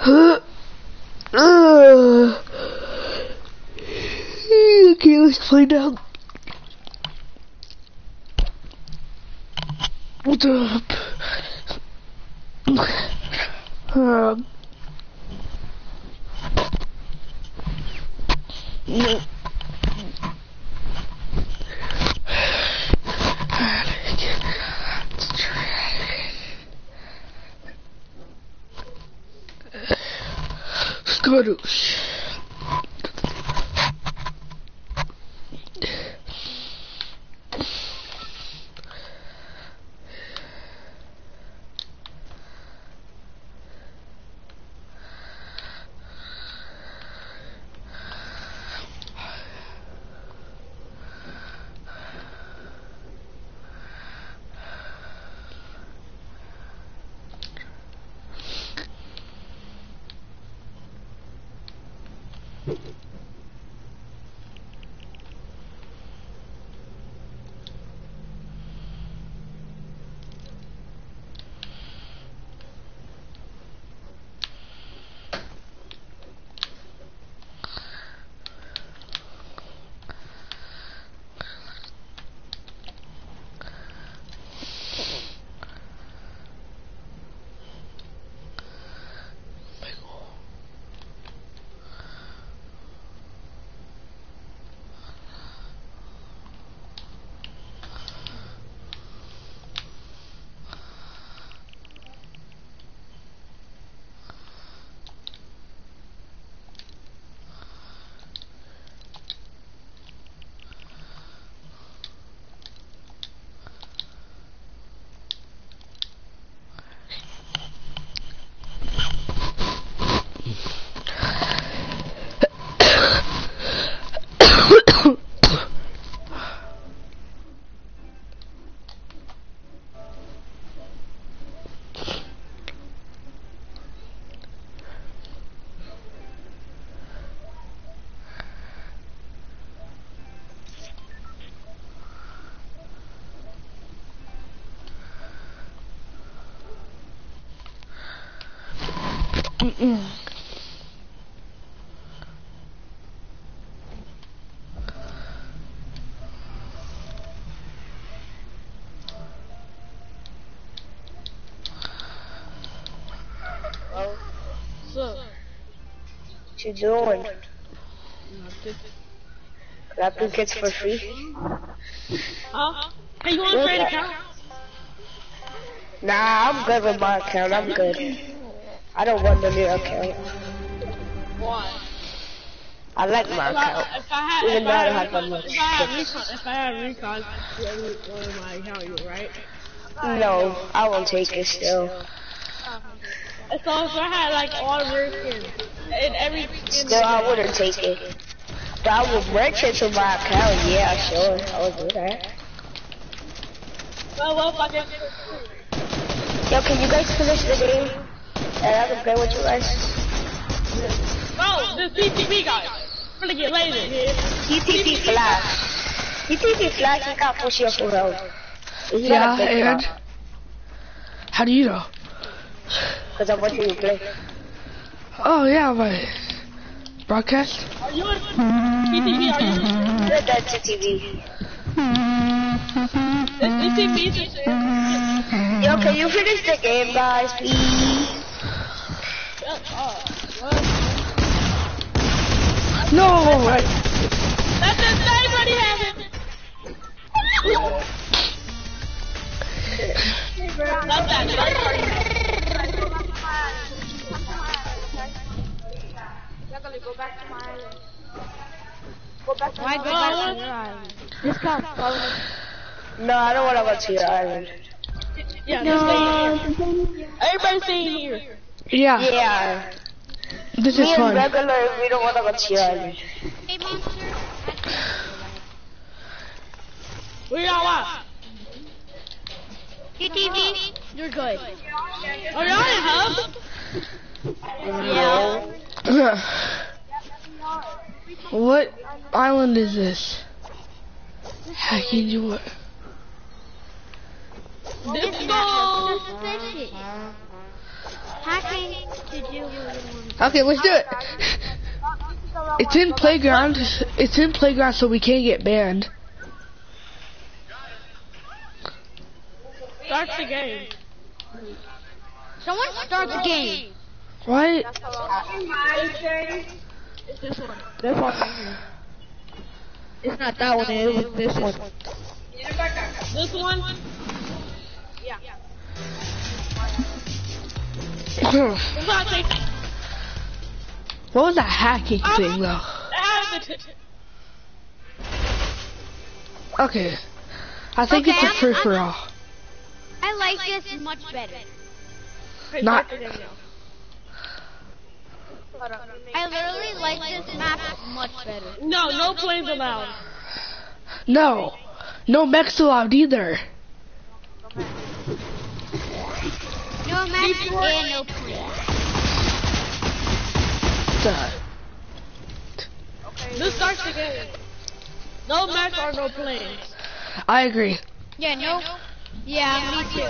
Okay, let's play now. What's up? Scuttles. What you doing? Nothing. Clapping kids for free? Huh? Hey, you want to trade account? Nah, I'm good with my account. I'm good. I don't want the new account. Why? I like my account. Even though I don't have that much. If I had recon, you would want my account, right? No, I won't take it still. So if I had like all American and every still I wouldn't take it. But I would merchant to my account, yeah, sure. I would do that. Well, what if I get Yo, can you guys finish the game? And I can play with you guys. Oh, the CTV guys. I'm gonna get laser here. TTP Flash. TTP Flash, he can't push you full health. Yeah, and how do you know? Because I'm watching you play. Oh yeah, my broadcast. Are you on TTV? Are you on? Good at TTV. Yo, can you finish the game, guys, please? No, right. That's the same what he has. Not that. Go back to my island. Go back to my island. Just come. No, I don't want to go to your island. Yeah, no. Everybody stay here. Yeah. Yeah. This is fun. Me and regular, we don't want to go to your island. Hey, monster. Where y'all at? TTV. You're good. Are y'all in hub? Yeah. What island is this? How can you what? This goes. Hacking to do with Okay, let's do it. It's in playground. It's in playground, so we can't get banned. Start the game. Someone start the game. What? It's this one. This one right here. It's not that one, it was this one. This one? Yeah. What was that hacking thing, though? Okay. I think Okay, it's a free for all. I like this much better. Not. I literally like this map much better. No, no planes allowed. No. No mechs allowed either. No map and no plane. This starts the game. No mech or no planes. I agree. Yeah, no. Yeah, me too.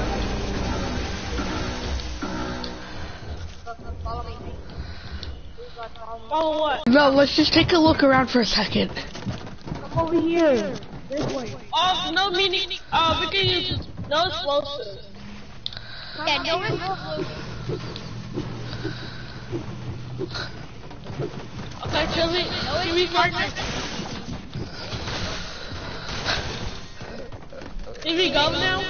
Oh, what? No, let's just take a look around for a second. Over here. This way. Oh, no meaning. We can use no explosives. Yeah, no explosives. Okay, should we start this? Did we go now?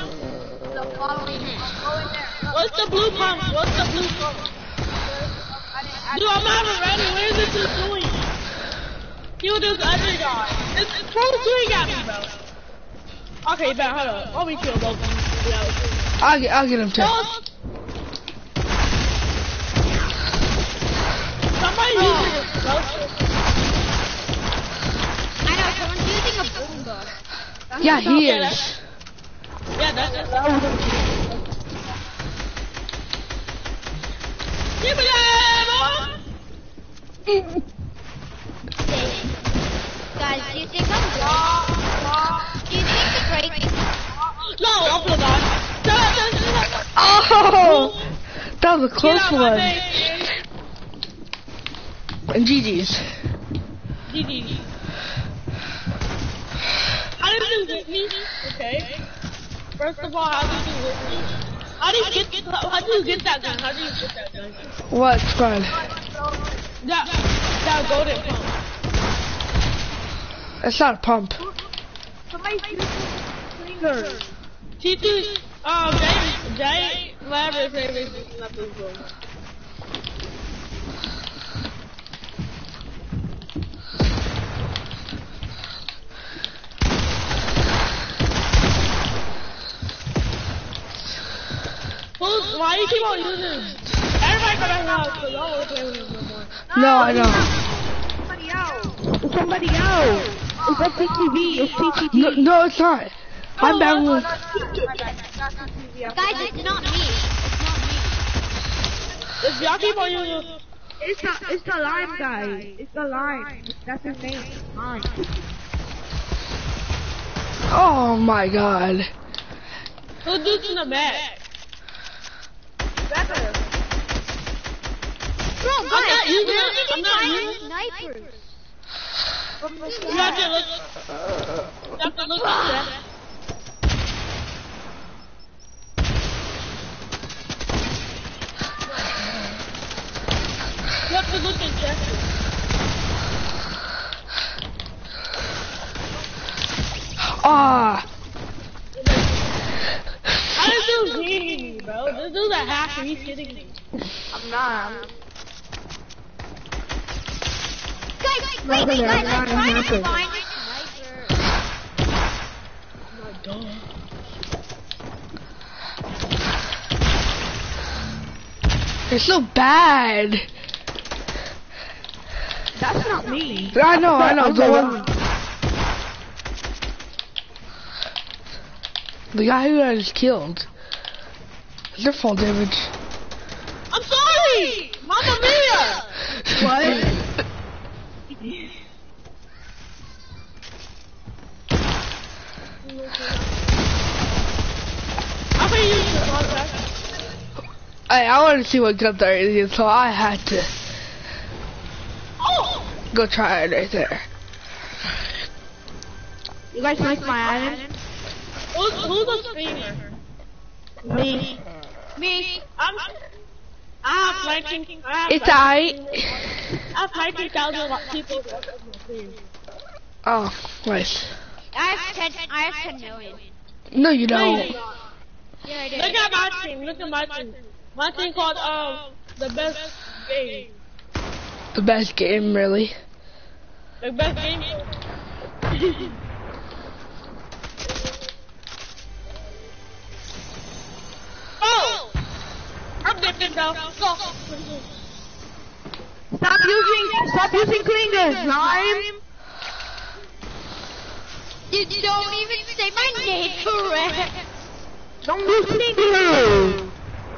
What's the blue pump? What's the blue pump? Dude, I'm not ready. What is this dude doing? Kill this other guy. It's pro swing at me, bro. Okay, bro, hold up. Let me kill Loki. I'll get him too. Somebody using explosive. I know, someone's using a boom gun. Yeah, he is. Yeah, that's it. Give me that, Guys, do you think I'm good? Do you think the break? No, I'm gonna die. Oh! That was a Get close out my one. face, And GG's. GG. How did you get me? Okay. First of all, how did you get me? How do you get that gun? How do you get that gun? What squad? That golden pump. It's not a pump. Somebody's using fingers. T2, Jay, whatever his name is, nothing good. Why you keep on using this? Everybody got a house, so y'all won't play with him no more. No, I know. Somebody else. It's TTV. It's TTV. No, it's not. I'm back with. Guys, it's not me. If y'all keep on using, It's the lime guy. It's the lime. That's his name. Lime. Oh my god. who's using the Mac? Better. Bro, I'm guys, not using where it. did I'm you not find using the snipers? You have to look. You have to look at that. You have to look at that. Ah. How is this hitting me, bro? This dude's a hacker. He's hitting me. I'm not. Guys, wait, guys, I'm trying to find a sniper. You're so bad. That's not me. I know. The one. The guy who I just killed. It's their full damage. I'm sorry! Mamma mia! What? I'm gonna use the contact. I wanted to see what gun there is, so I had to go try it right there. You guys like my island? Who's a streamer? Me. I have 19. It's I. I have 19,000 people watching my stream. Oh, nice. I have 10 million. No, you don't. Yeah, I do. Look at my stream. Look at my stream. My stream called the best game. The best game, really. The best game. Oh! I'm dipping though. Go. Stop using clingers, Lime. You don't even say my name correct. Don't use clingers.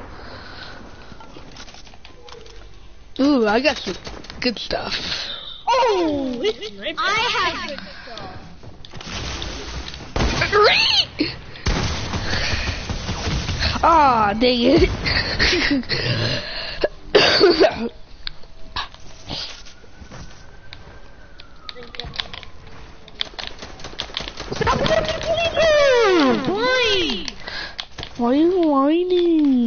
Ooh, I got some good stuff. Oh! It's right I have good stuff. Ah, dang it. Stop using clingers. Why? Why are you whining?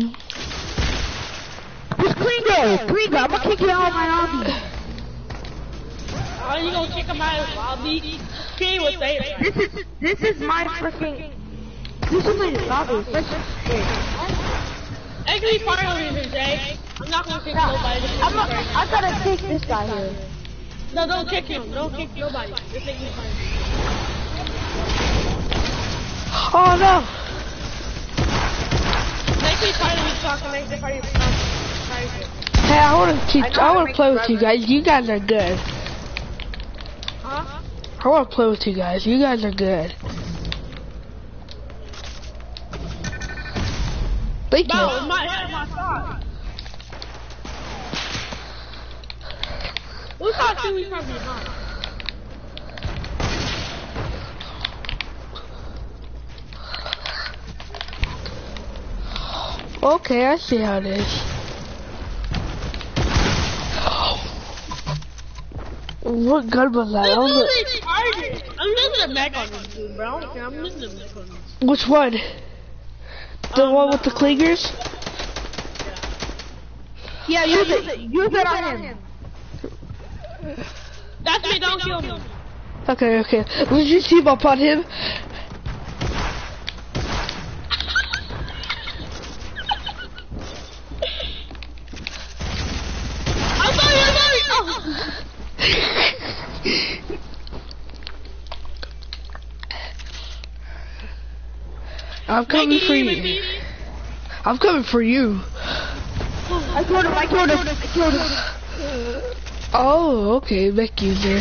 Use clingers. Clinger, I'm gonna kick you out of my lobby. Oh, you gonna kick him out of his lobby? He would say that. This is my freaking. This is my lobby. Actually, finally, Jay. I'm not gonna kick nobody. I gotta kick this guy here. No, don't kick him. Don't kick nobody. Just make me fine. Oh no! Make me finally talk and make the party private. Hey, I wanna play with you guys. You guys are good. Huh? I wanna play with you guys. You guys are good. Thank you. No, my shot. Who's not shooting from behind? Okay, I see how it is. What gun was that? I was I'm losing a mech on this dude, bro. I'm losing a mech on this. which one? The one with the clingers? Yeah, use it on him. That's me, don't kill me. Okay, okay. Did you team up on him? I'm sorry. Oh. I'm coming for you. I'm coming for you. I killed him. Oh, okay, mech user.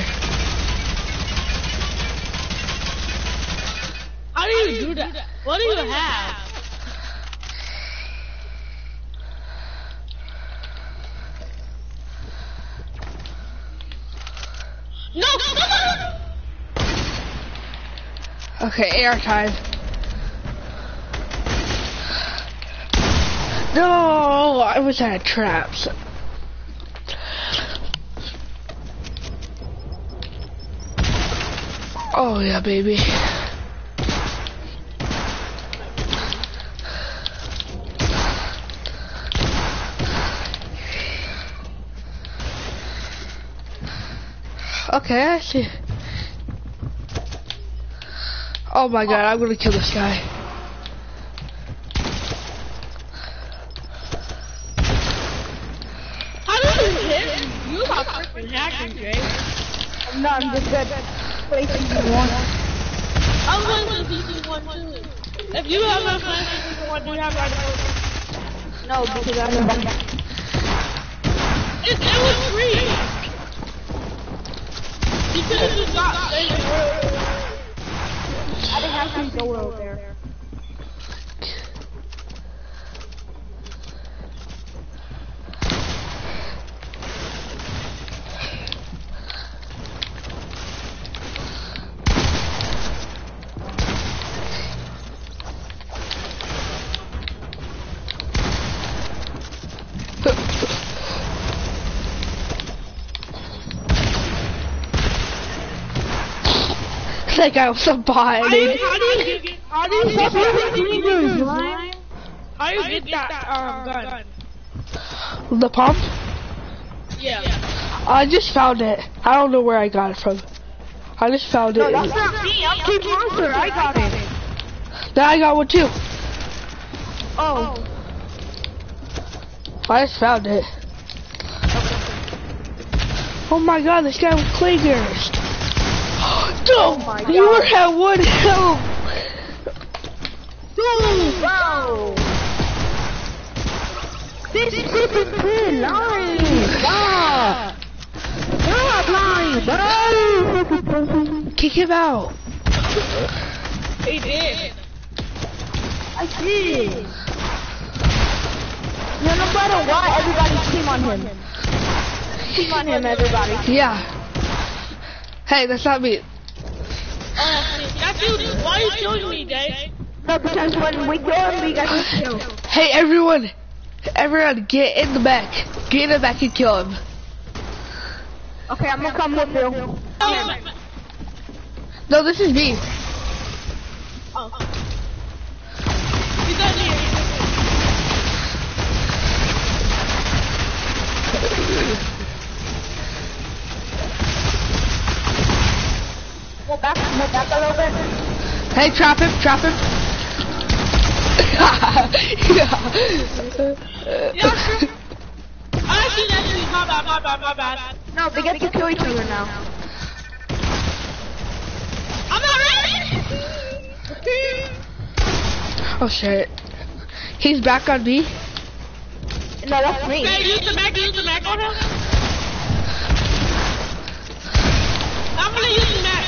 How do you do that? What do you have? No! Okay, air time. No, I wish I had traps. Oh yeah, baby. Okay, I see. Oh my god, I'm gonna kill this guy. How do you hit? You are freaking hacking, Jay. I'm not, I'm just good. Play season 1. I'm going to season 1 too. If you have a plan for season 1, do you have right to vote? No, because I'm in back. It was free. You could have just got I didn't have to go out there. that guy was a bot. How do you get that gun? The pump? Yeah. I just found it. I don't know where I got it from. I just found it. No, that's not me. I'm Team Monster. I got it. Then I got one too. Oh. I just found it. Oh my god, this guy was Claygers. No, my you were at 1 health. Bro. This stupid kid lying. Stop. You're not lying, bro. Kick him out. He did. I did. No matter what, everybody team on him. Team on him, everybody. Yeah. Hey, that's not me. That's you. Why are you killing me, Dave? No, because when we kill him, we got to kill. Hey, everyone. Everyone, get in the back. Get in the back and kill him. Okay, I'm gonna come with you. No, this is me. Oh. He's not here. Go back a little bit. Hey, trap him. Yeah, sure. Actually, my bad. No, they get to kill each other now. I'm not ready. Oh shit. He's back on me. No, that's me. Hey, use the Mac on him. I'm gonna use the Mac.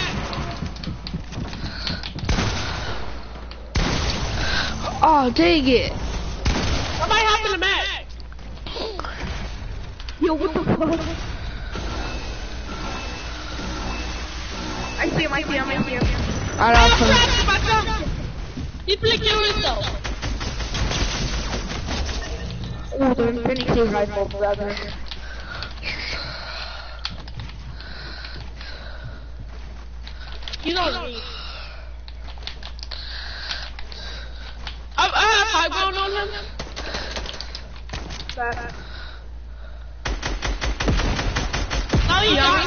Oh, dang it. Somebody hop in the Mac. Yo, what the fuck? I see him. Alright, I'm I'll put him. crashing myself. He flicked himself. Oh, the Infinity rifle, brother. You know what I mean. I have high ground on him. Oh, yeah.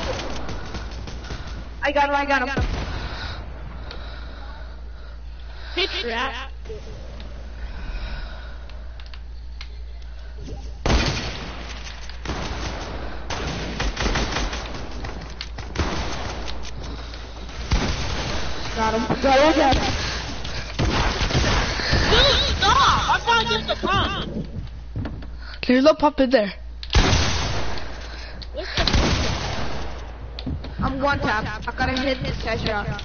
I got him. Hit trap. Got him. Dude, stop! I'm trying to get the pump. There's no pump in there. I'm one tap. I gotta hit this headshot.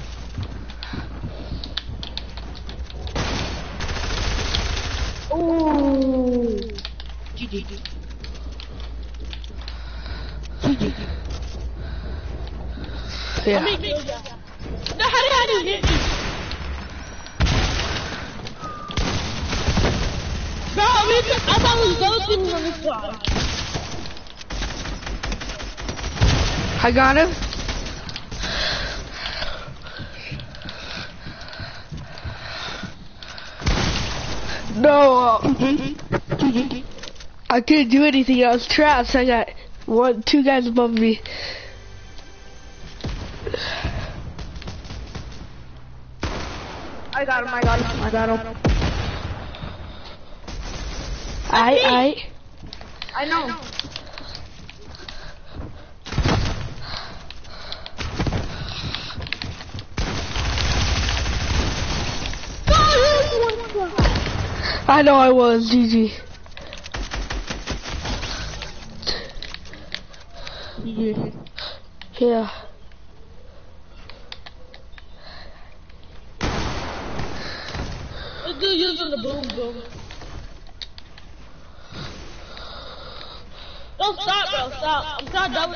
Ooh. GG. Yeah. No, how did you hit me? Bro, I thought it was those people on this squad. I got him. No. I couldn't do anything. I was trapped. I got two guys above me. I got him. I know. I know I was, GG. Yeah. Let's do using the boom boom. Don't stop, bro, stop. I'm trying to double.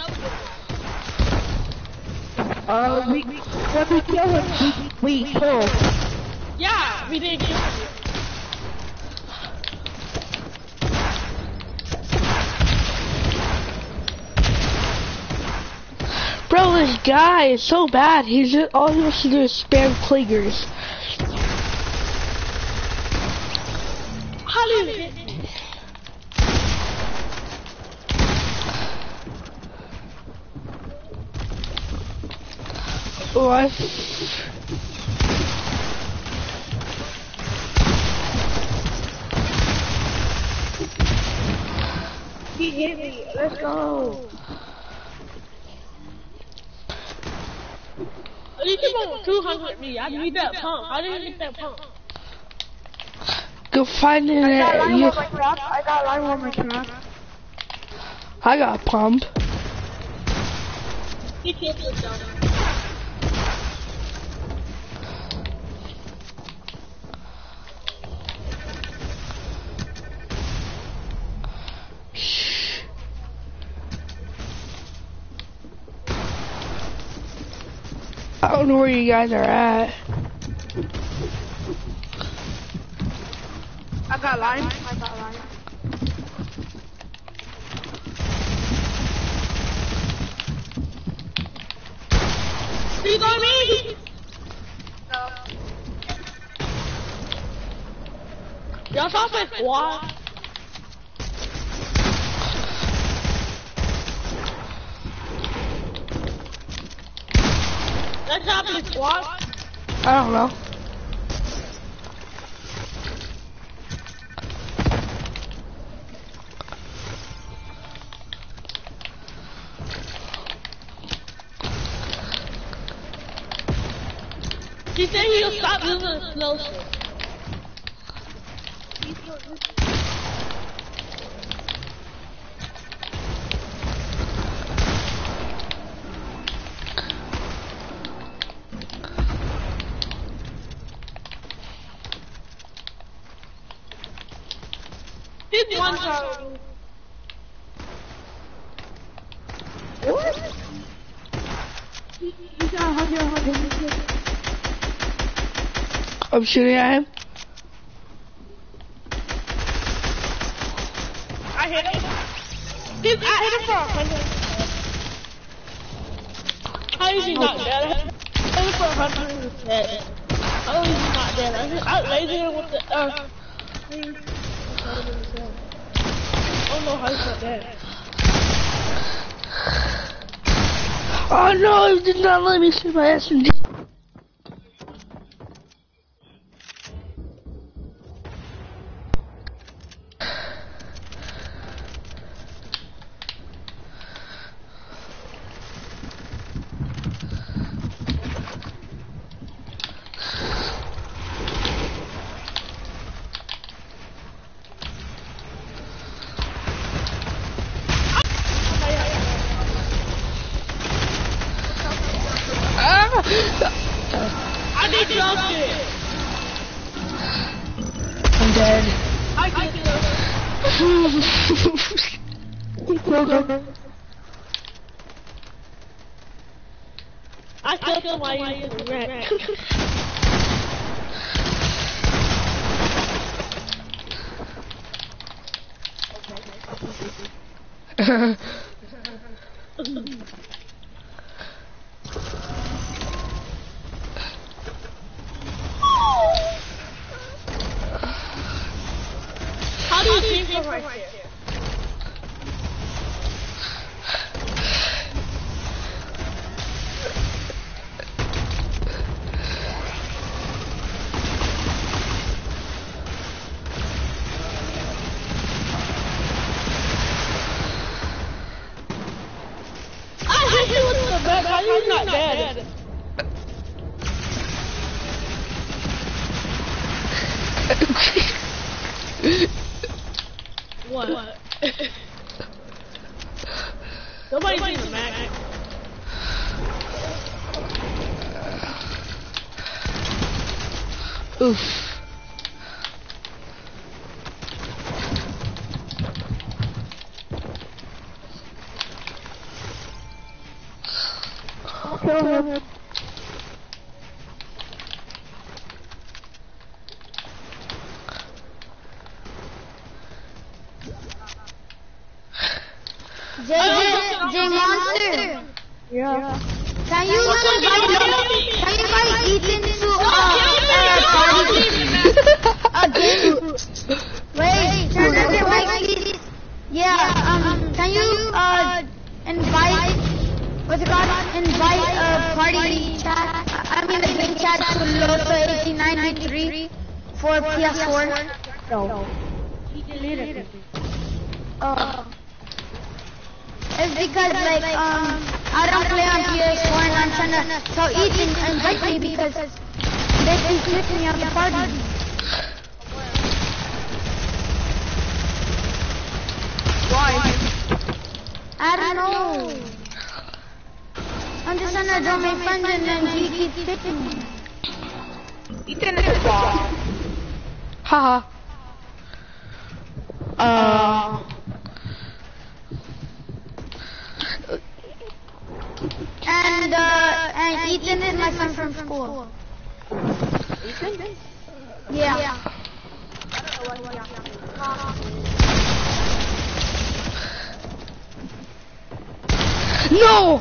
When we kill him, we kill. Yeah, we did kill him. Bro, this guy is so bad. He's just, all he wants to do is spam Cliggers. How do you hit me? What? He hit me. Let's go. You came on 200 me. I need that pump. How did you get that pump? Go find it. I got line on my truck. I got a pump. He can't put down. I don't know where you guys are at. I got line. He's on me! No. Y'all saw my squad? That's not my squad? I don't know. He said he'll stop using the slow shit. He's one time. What? He's got 100. I'm shooting at him. I hit him. I hit him for 100. How is he not dead? I hit him for 100. How is he not dead? I lasered him with the thing. I don't know how he's not dead. Oh no, it did not let me shoot my SMG. I need jump it. I'm dead. I can I killed somebody in the wreck. How do you team from right here? I hit you with the back. How you not dead? What? Nobody's in the mag. Oof. J Monster. Yeah. Can you invite Ethan to party again? Wait, turn on your mic, please. Yeah, can you invite a party chat? I mean the game chat to Losa1893 for PS4. No. He deleted it. It's because like I don't play on PS4 and I'm trying to tell Ethan to invite me because they keep kicking me out the party. Why? I don't know. I'm just trying to draw my friend and then he keeps kicking me. Ethan is a ball. Haha. And Ethan is my friend from school. Ethan? Yeah. No!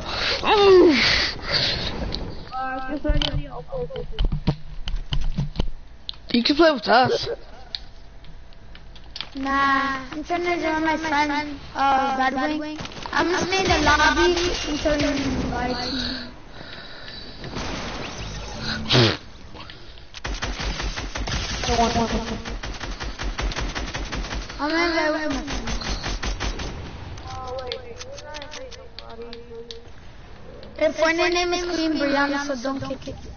You can play with us. Nah, I'm trying to join my friend, Redwing. I'm just in the lobby until you invite me. I'm in there with my friend. Their friend name is Queen Brianna, so don't kick it.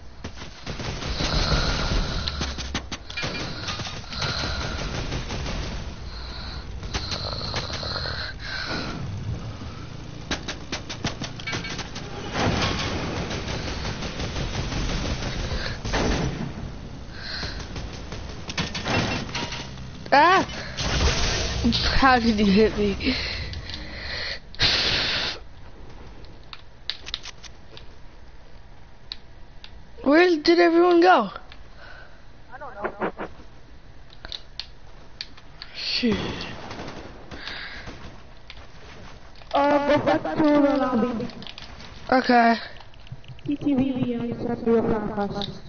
Ah! How did you hit me? Where did everyone go? I don't know. Shoot. Go back to the lobby. Okay. TTV and set your fast.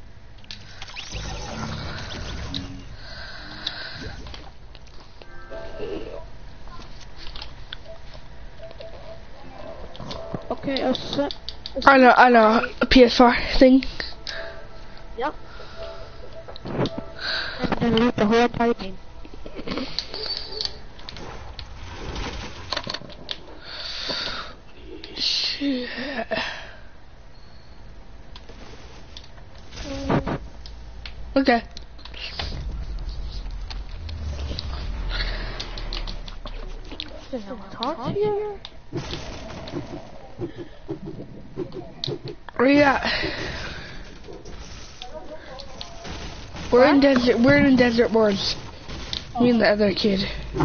Okay, I'll set. I know, a PS4 thing. Yep. And then leave the whole party. Shit. Okay. Talk to you? Where you at? We're in Desert Woods. Me and the other kid.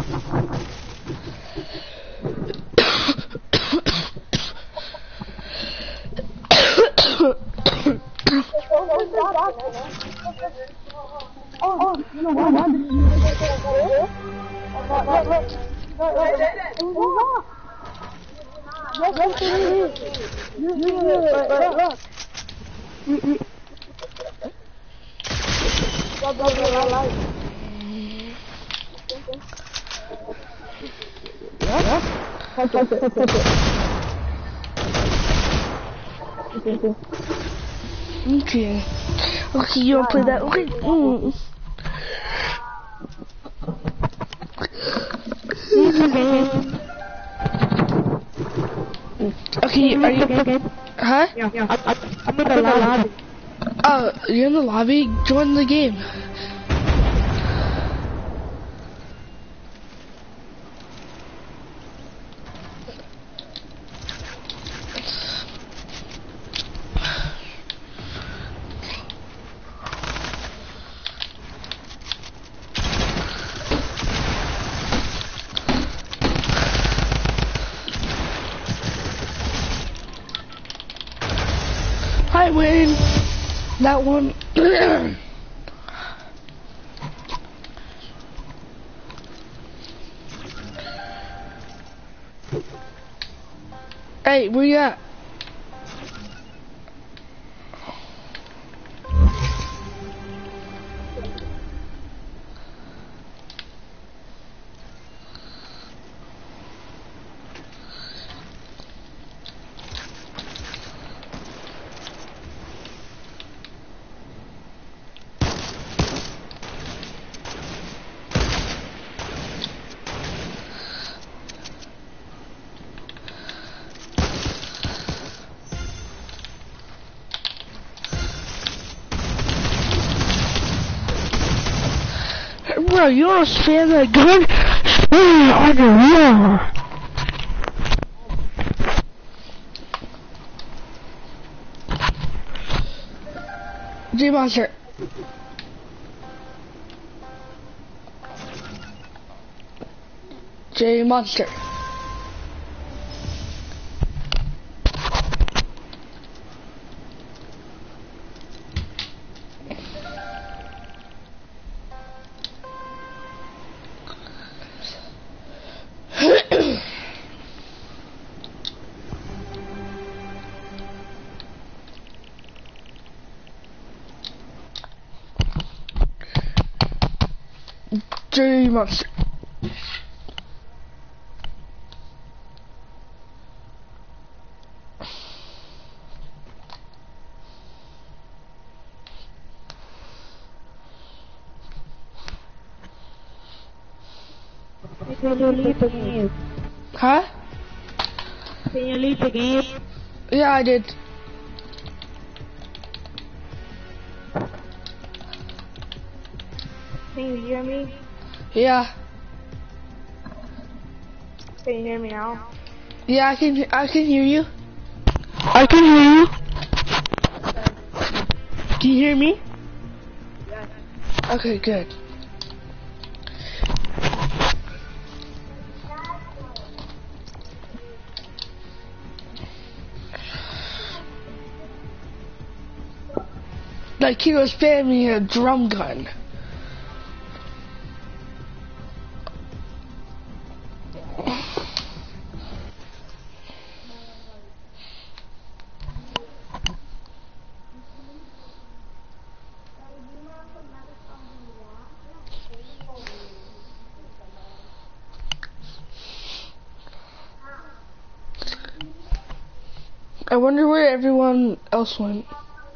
Okay. Okay, you wanna play that? Okay. Okay, are you? Huh? Yeah. I'm in the lobby. Oh, you're in the lobby? Join the game. I win that one. Hey, where you at? No, you don't spam that gun. Spam it on your wall. J-Monster. J-Monster. J-Monster. Can you leave the game? Huh? Can you leave the game? Yeah, I did. Can you hear me? Yeah. Can you hear me now? Yeah, I can hear you. I can hear you. Can you hear me? Yes. Okay, good. Like he was spamming a drum gun. I wonder where everyone else went.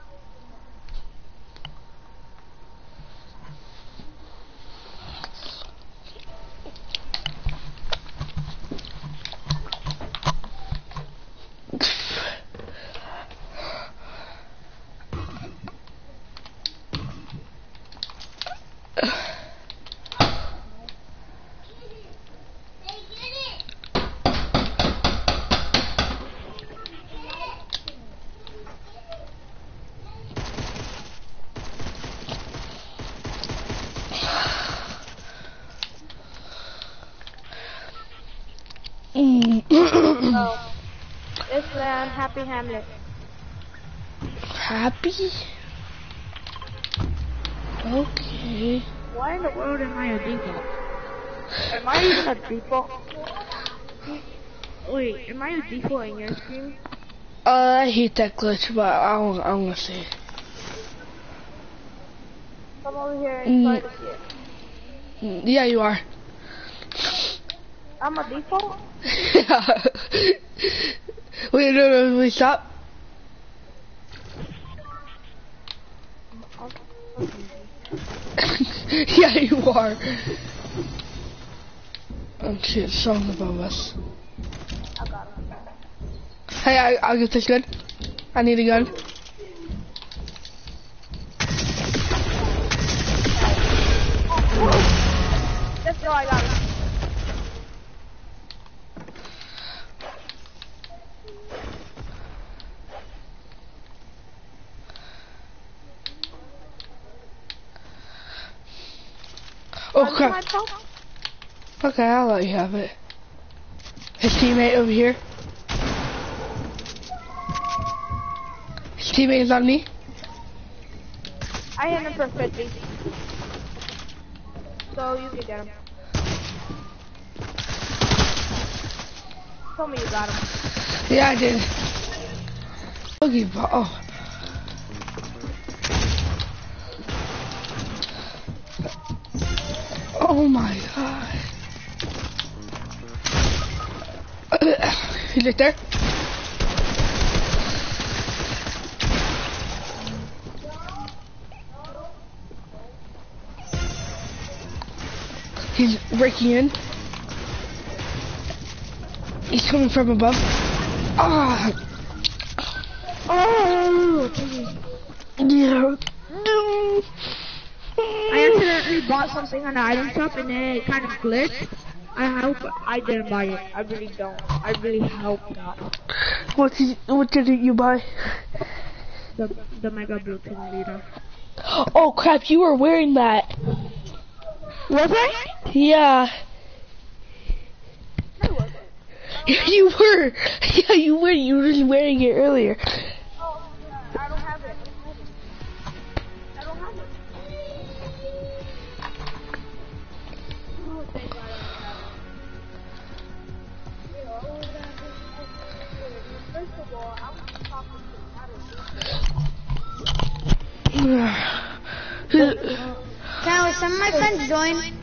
So, it's Happy Hamlet. Happy? Okay. Why in the world am I a default? Am I even a default? Wait, am I a default in your stream? I hate that glitch, but I'm gonna say it. Come over here and try to see it. Yeah, you are. I'm a default? Yeah. Wait, no, wait, stop. Yeah, you are. Oh shit, someone above us. I got him. Hey, I'll get this gun. I need a gun. Let's go, I got him. Oh crap. Okay, I'll let you have it. His teammate over here. His teammate is on me. I hit him for 50. So you can get him. Tell me you got him. Yeah, I did. Boogie ball. Oh. Oh my god. Is it there? He's breaking in. He's coming from above. Ah! Oh! Yeah. I accidentally bought something on the item shop and then it kind of glitched. I hope I didn't buy it. I really don't. I really hope not. What did you buy? The Mega Blue Team Leader. Oh crap, you were wearing that. Was I? Yeah. You were. Yeah, you were. You were just wearing it earlier. Oh, I don't have it. I don't have it. Oh, thank God I don't have it. First of all, I was talking to Can some of my friends join?